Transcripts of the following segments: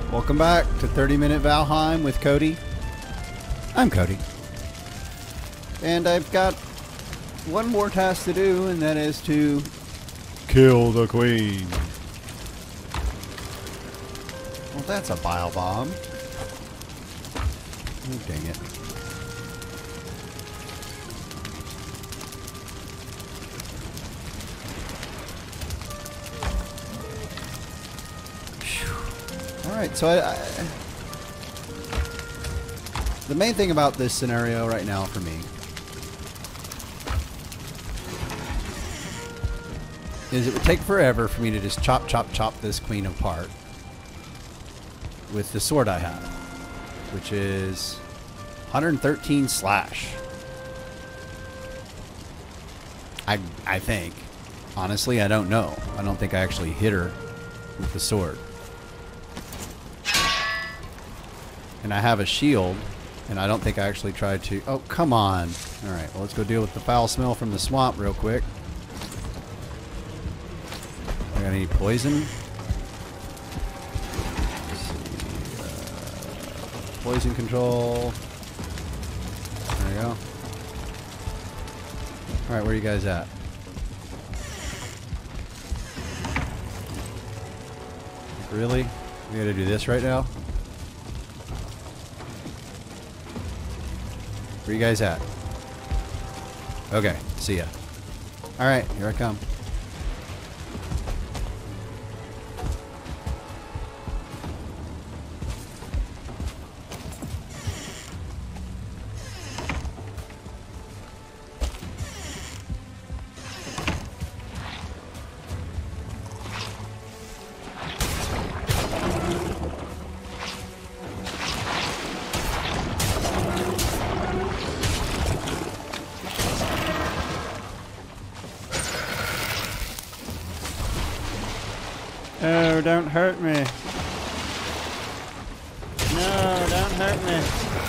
Welcome back to 30 Minute Valheim with Cody. I'm Cody. And I've got one more task to do, and that is to kill the queen. Well, that's a bile bomb. Oh, dang it. Alright, so the main thing about this scenario right now for me is it would take forever for me to just chop this queen apart with the sword I have, which is 113 slash. I think. Honestly, I don't know. I don't think I actually hit her with the sword. And I have a shield, and I don't think I actually tried to... Oh, come on. Alright, well, let's go deal with the foul smell from the swamp real quick. I got any poison? Let's see, poison control. There we go. Alright, where are you guys at? Really? We gotta do this right now? Where you guys at? Okay, see ya. Alright, here I come. Oh, don't hurt me. No, don't hurt me.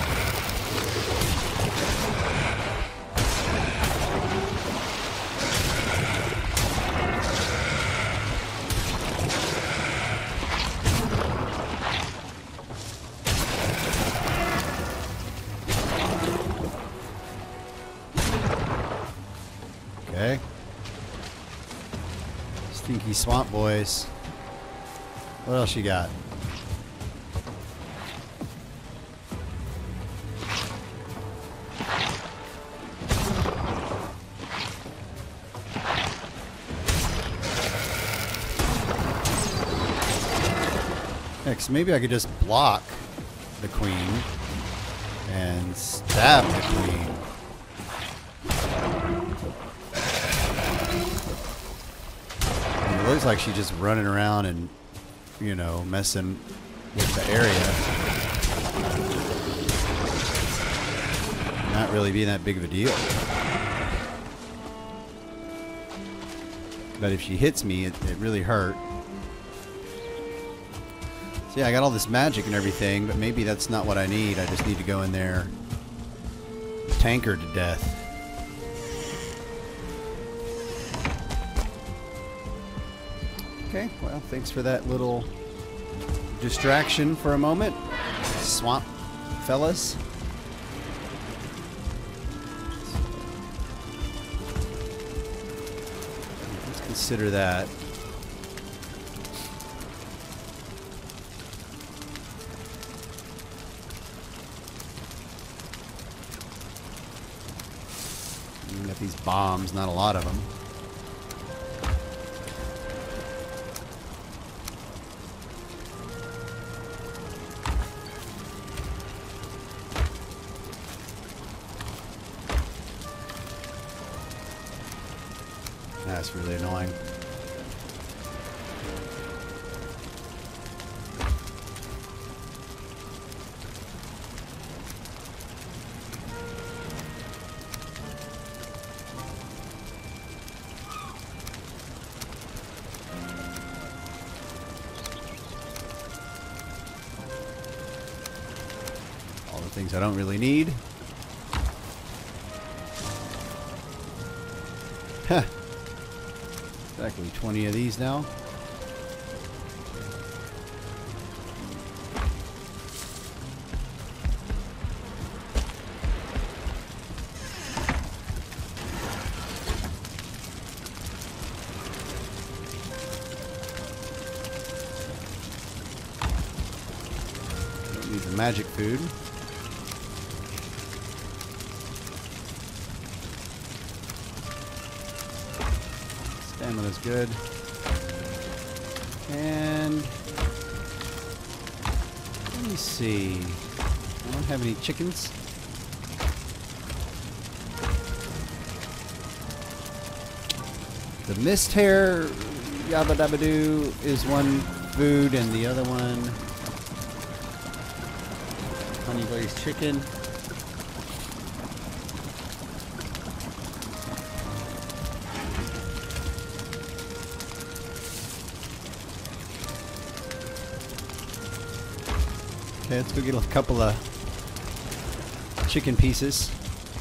Okay. Stinky swamp boys. What else you got? Next, maybe I could just block the queen and stab the queen. And it looks like she's just running around and, you know, messing with the area. Not really being that big of a deal. But if she hits me, it really hurt. So yeah, I got all this magic and everything, but maybe that's not what I need. I just need to go in there and tank her to death. Okay, well, thanks for that little distraction for a moment, swamp fellas. Let's consider that. We got these bombs, not a lot of them. That's really annoying. All the things I don't really need. Huh. Exactly 20 of these now. Need the magic food. Stamina's good. And let me see. I don't have any chickens. The mist hair yabba dabba doo is one food, and the other one honey glazed chicken. Okay, let's go get a couple of chicken pieces.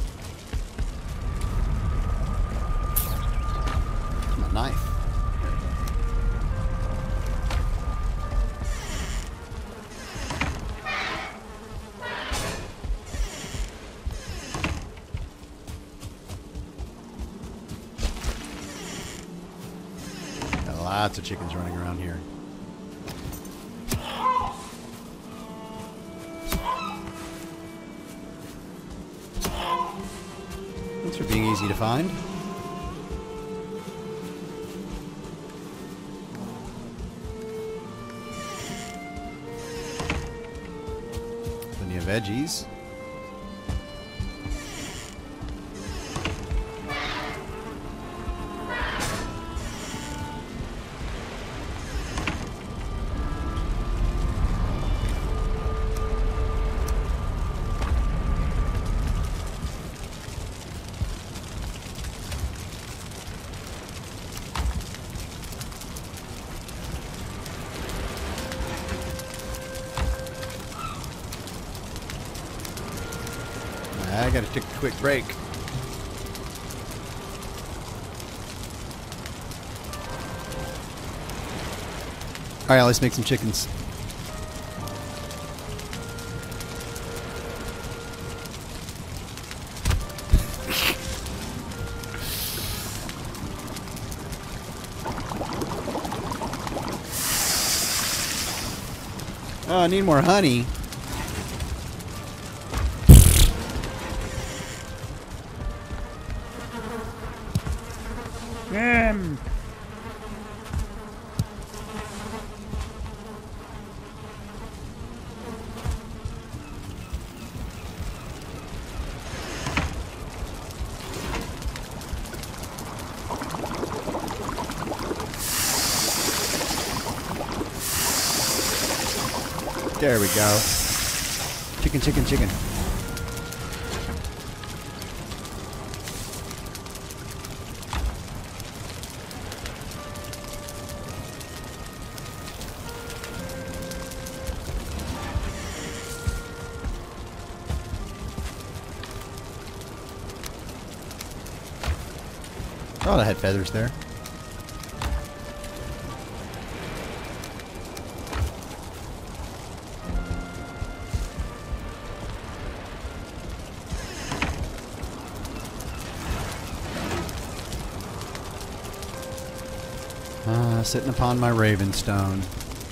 My knife. Got lots of chickens running around here. Thanks for being easy to find. Plenty of veggies. I gotta take a quick break. Alright, let's make some chickens. Oh, I need more honey. There we go. Chicken, chicken, chicken. Oh, I had feathers there. Sitting upon my Ravenstone.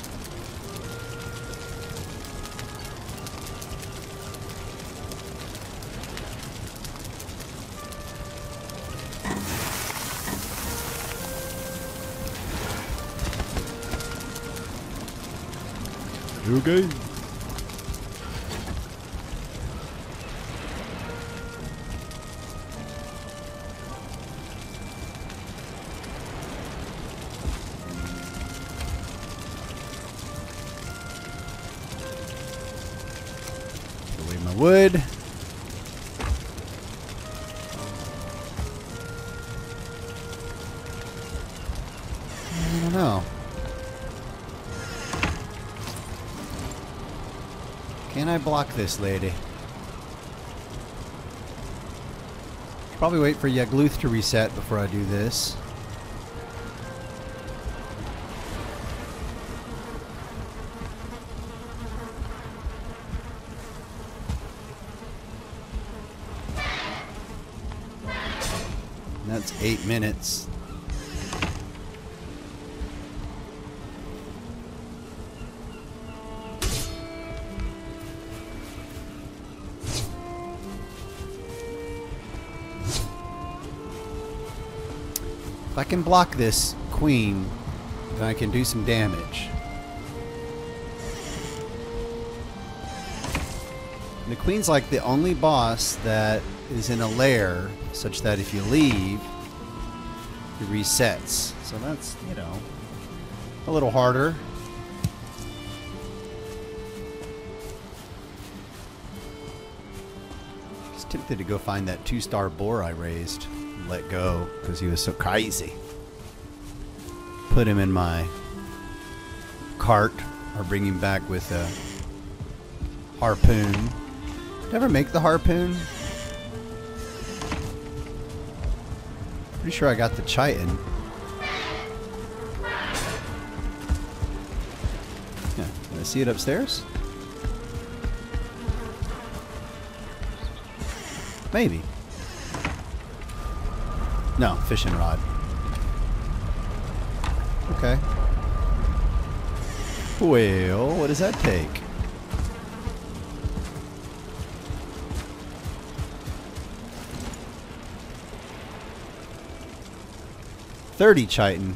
Okay. Wood. I don't know. Can I block this lady? Probably wait for Yagluth to reset before I do this. That's 8 minutes. If I can block this queen, then I can do some damage. And the queen's like the only boss that is in a lair, such that if you leave, it resets. So that's, you know, a little harder. Just tempted to go find that 2-star boar I raised and let go because he was so crazy. Put him in my cart or bring him back with a harpoon. Did I ever make the harpoon? Pretty sure I got the chitin. Yeah, can I see it upstairs? Maybe. No, fishing rod. Okay. Well, what does that take? $30 chitin.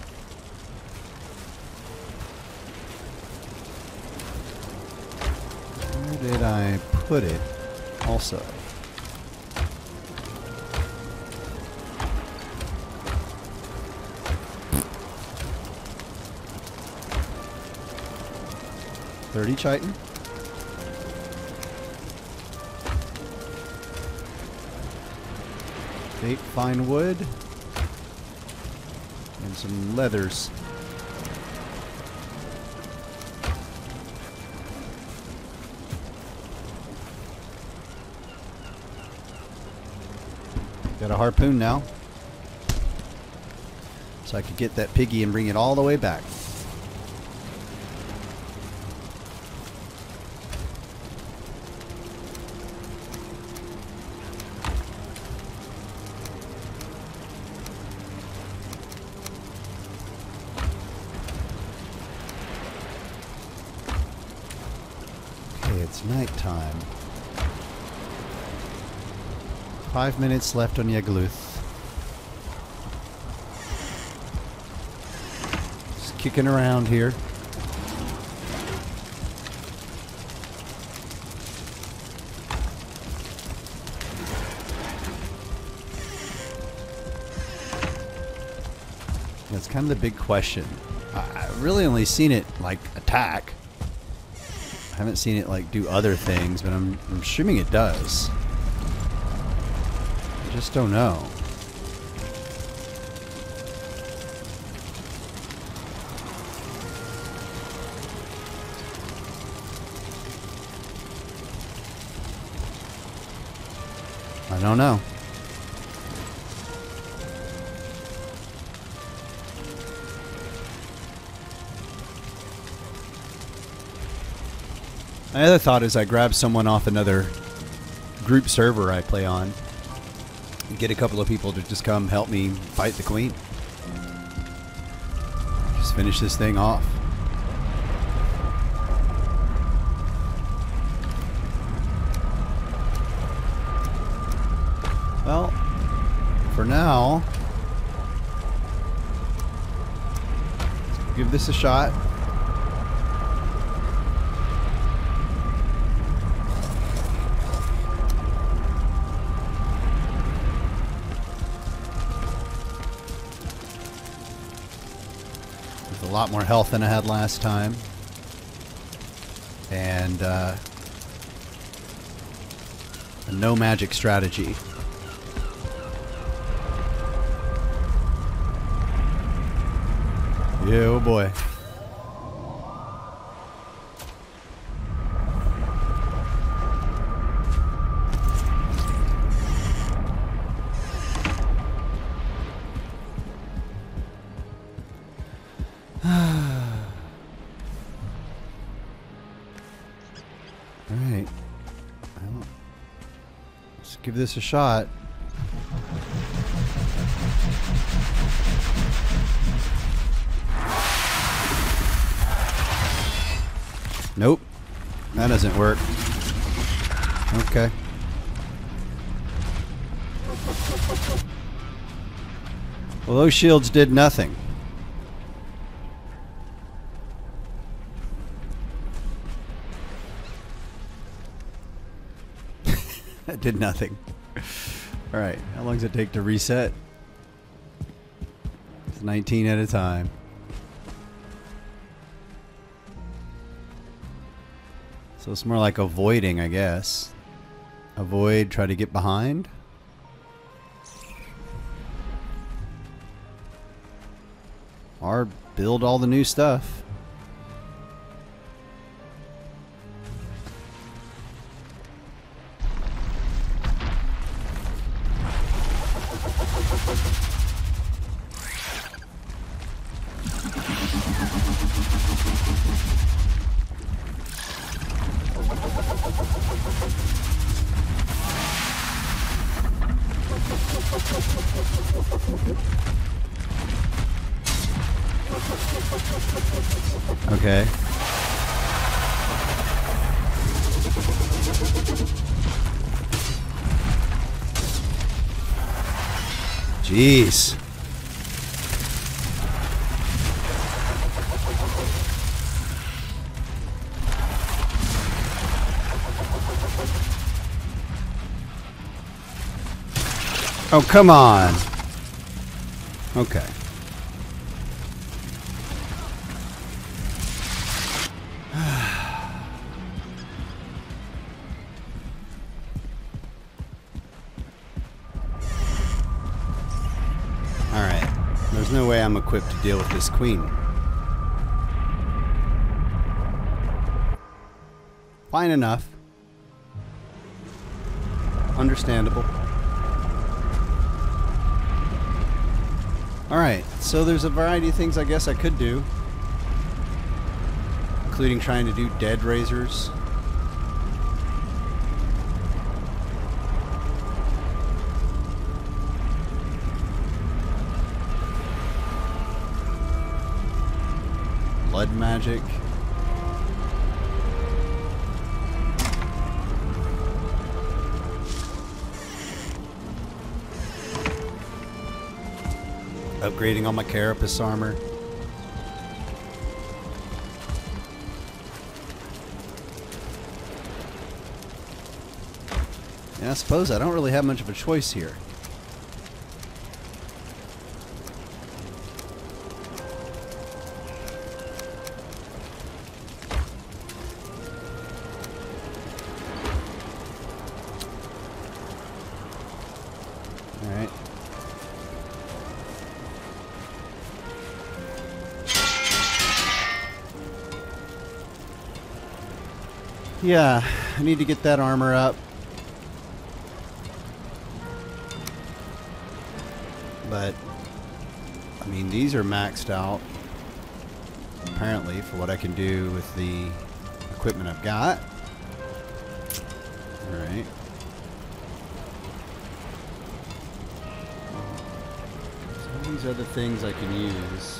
Where did I put it? Also. $30 chitin. Eight fine wood. And some leathers. Got a harpoon now. So I could get that piggy and bring it all the way back. It's nighttime. 5 minutes left on Yagluth. Just kicking around here. That's kind of the big question. I've really only seen it like attack. I haven't seen it like do other things, but I'm assuming it does. I just don't know. I don't know. My other thought is I grab someone off another group server I play on and get a couple of people to just come help me fight the queen. Just finish this thing off. Well, for now, give this a shot. A lot more health than I had last time, and a no magic strategy. Yeah, oh boy. Alright. Well, let's give this a shot. Nope. That doesn't work. Okay. Well, those shields did nothing. That did nothing. Alright, how long does it take to reset? It's 19 at a time. So it's more like avoiding, I guess. Avoid, try to get behind. Or build all the new stuff. Okay. Jeez. Oh, come on. Okay. Alright. There's no way I'm equipped to deal with this queen. Fine enough. Understandable. Alright, so there's a variety of things I guess I could do. Including trying to do dead razors. Blood magic. Upgrading on my carapace armor. And I suppose I don't really have much of a choice here. Alright. Yeah, I need to get that armor up. But, I mean, these are maxed out, apparently, for what I can do with the equipment I've got. Alright. So these other things I can use.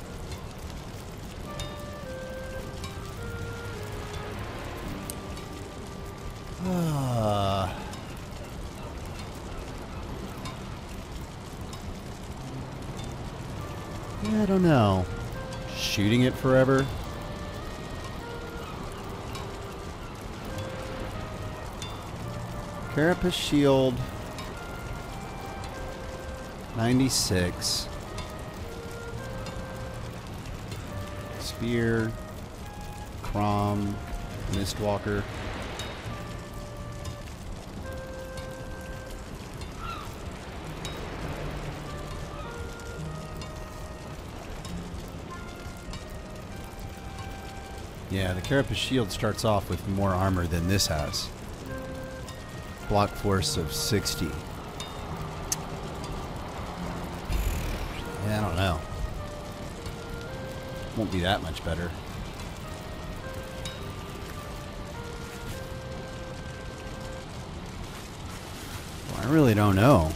Yeah, I don't know. Shooting it forever? Carapace shield. 96. Spear. Crom. Mistwalker. Yeah, the Carapace shield starts off with more armor than this has. Block force of 60. Yeah, I don't know. Won't be that much better. Well, I really don't know.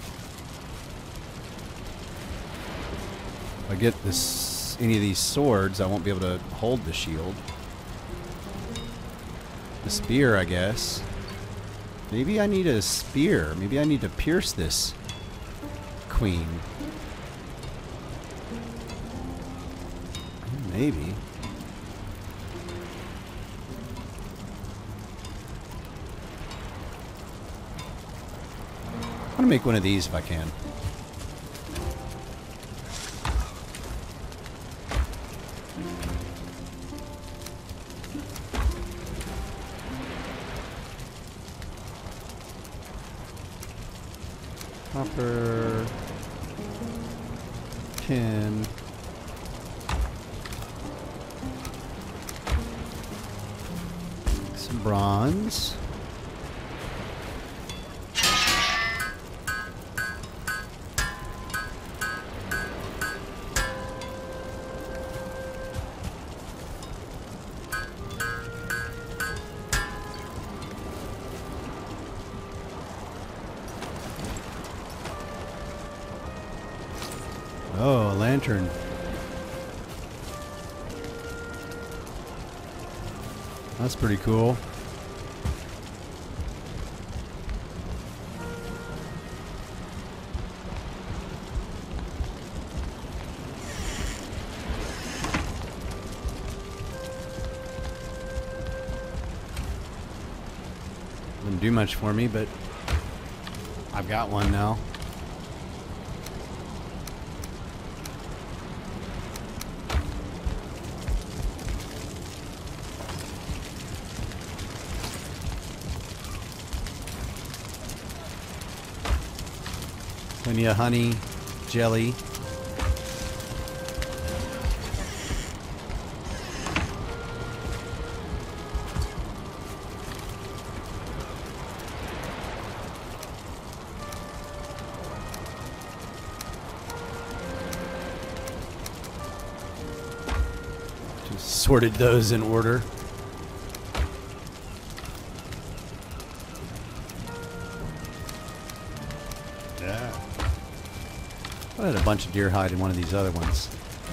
If I get this, any of these swords, I won't be able to hold the shield. The spear, I guess. Maybe I need a spear. Maybe I need to pierce this queen. Maybe. I'm gonna make one of these if I can. Copper, tin, some bronze. Oh, a lantern. That's pretty cool. Didn't do much for me, but I've got one now. Plenty of honey, jelly. Just sorted those in order. I had a bunch of deer hide in one of these other ones.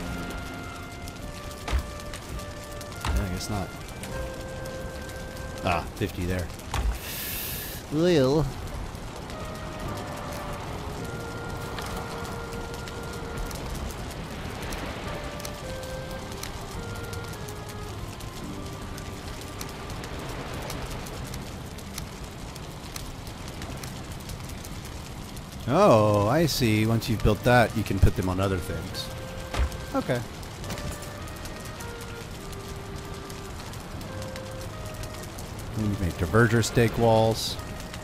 Yeah, I guess not. Ah, 50 there. Lil. Oh, I see. Once you've built that, you can put them on other things. Okay. And you make diverger stake walls.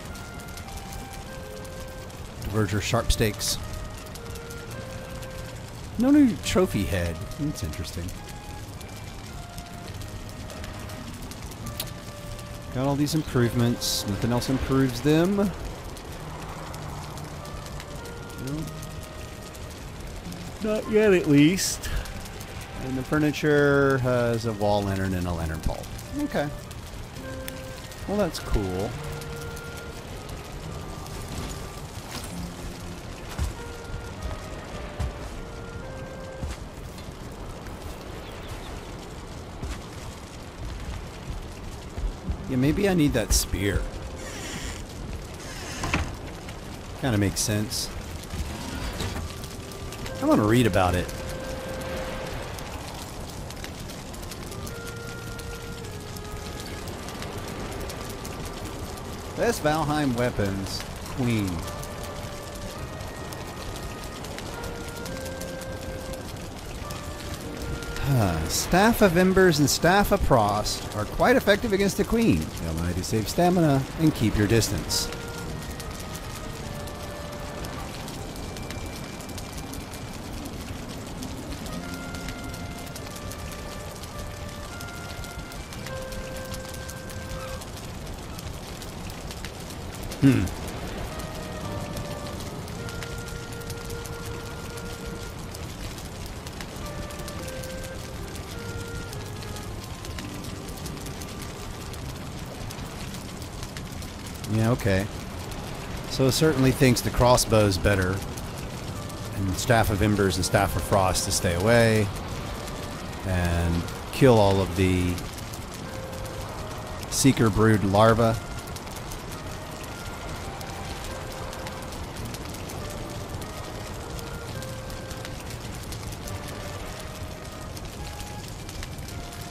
Diverger sharp stakes. No new trophy head. That's interesting. Got all these improvements. Nothing else improves them. Not yet, at least. And the furniture has a wall lantern and a lantern bulb. Okay. Well, that's cool. Yeah, maybe I need that spear. Kind of makes sense. I want to read about it. Best Valheim weapons. Queen. Staff of Embers and Staff of Frost are quite effective against the Queen. They allow you to save stamina and keep your distance. Yeah, okay. So it certainly thinks the crossbow's better. And Staff of Embers and Staff of Frost to stay away. And kill all of the Seeker Brood larvae.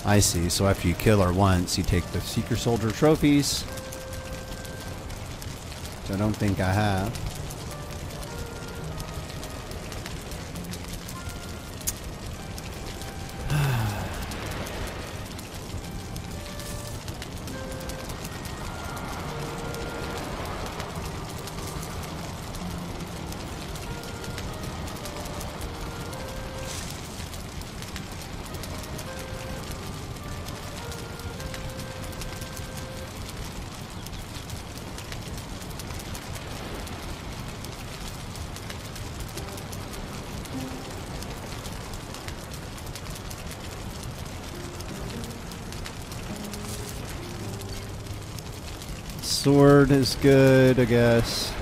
I see. So after you kill her once, you take the Seeker Soldier trophies. Which I don't think I have. Sword is good, I guess.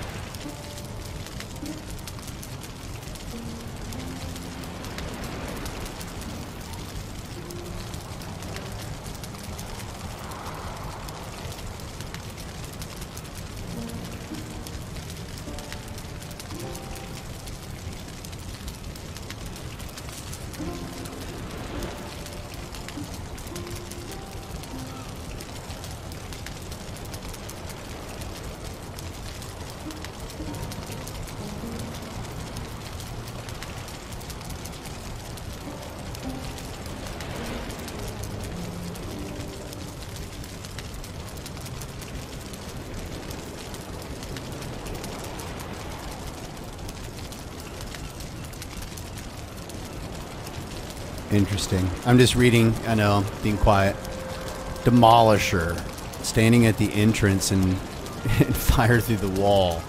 Interesting. I'm just reading, I know, being quiet. Demolisher. Standing at the entrance and fire through the wall.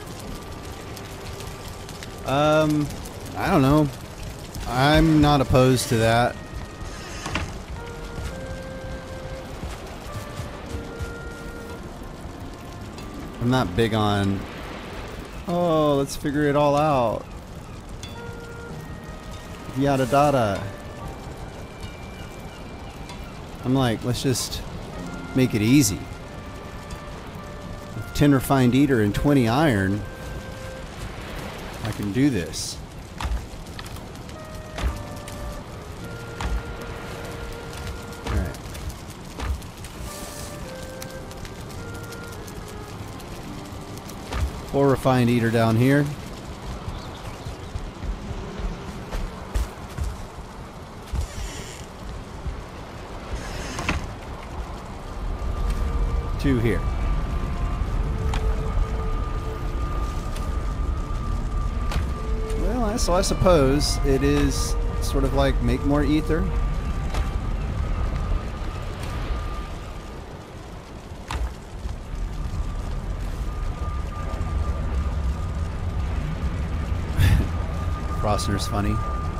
I don't know. I'm not opposed to that. I'm not big on, oh, let's figure it all out. Yada dada. I'm like, let's just make it easy. With 10 refined ether and 20 iron, I can do this. Alright. Four refined ether down here. Two here. Well, so I suppose it is sort of like make more ether. Frostner's funny.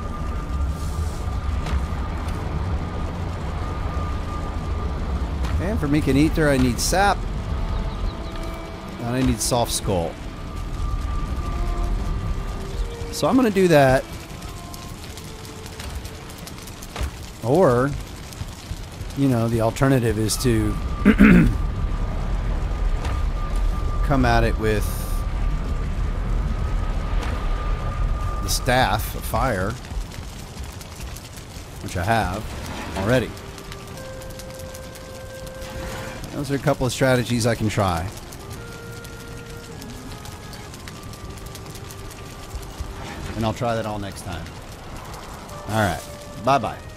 And for making ether, I need sap. And I need soft skull. So I'm going to do that. Or, you know, the alternative is to come at it with the staff of fire, which I have already. Those are a couple of strategies I can try. And I'll try that all next time. Alright. Bye-bye.